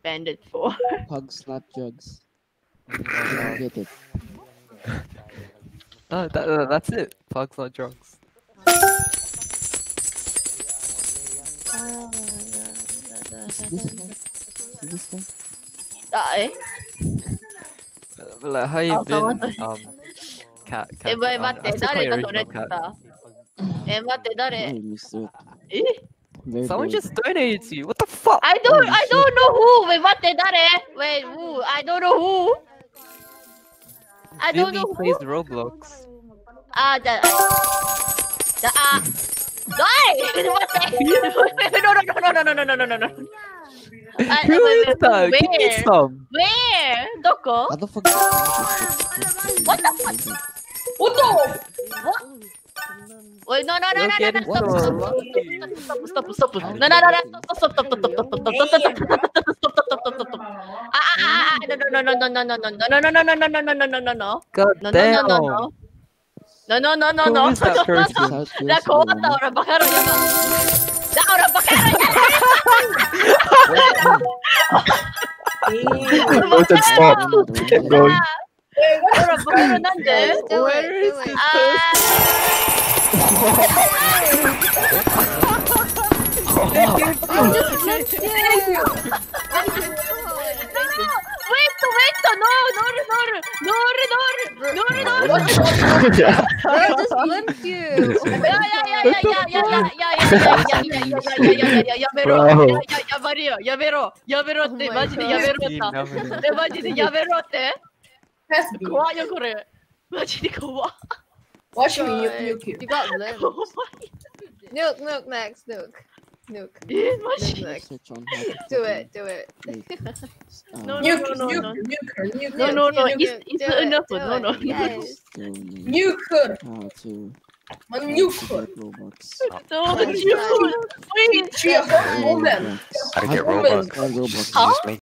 bandit for? Pugs, not jugs. I get it. Oh, that's it. Pugs, not drugs. This guy? Tae? Like, how you been? Cat. Wait, 待って、 I still call 誰 you がそれ original って言っ cat. た？待って、誰？ Oh, Mr. え Very Someone brave. just donated to you. What the fuck? I don't know who! Wait, 待って、誰？ Wait, who? I don't know who! I don't Billy know who! plays Roblox. あ、じゃあ、待って No, no. Who is that? Give me some. Where? どこ How the fuck? What the fuck? What? Wait, no, You're getting so stop. Stop. No, stop. God No. damn. No. Who is that person? 나 고맙다, 오라 바카로 야마. 나 오라 바카로 No, then stop. Keep going. 오라 바카로 난데. Do it. Yeah. Bro, just glimpsed you. やめろってマジでやめろってマジでやめろって怖いよこれマジで怖い Watch me, nuke you. You got limbs. Nuke, Max, nuke. マジ Nuke. Search on how to Do it. No, Nuke no. her. No, Nuke it's it, enough. do No. it. Yes. Nuke her. how to Nuke her. get Robux. No, Oh, you. Wait. She a hot woman. How to get Woman. Robux. Robux. Huh? Excuse me.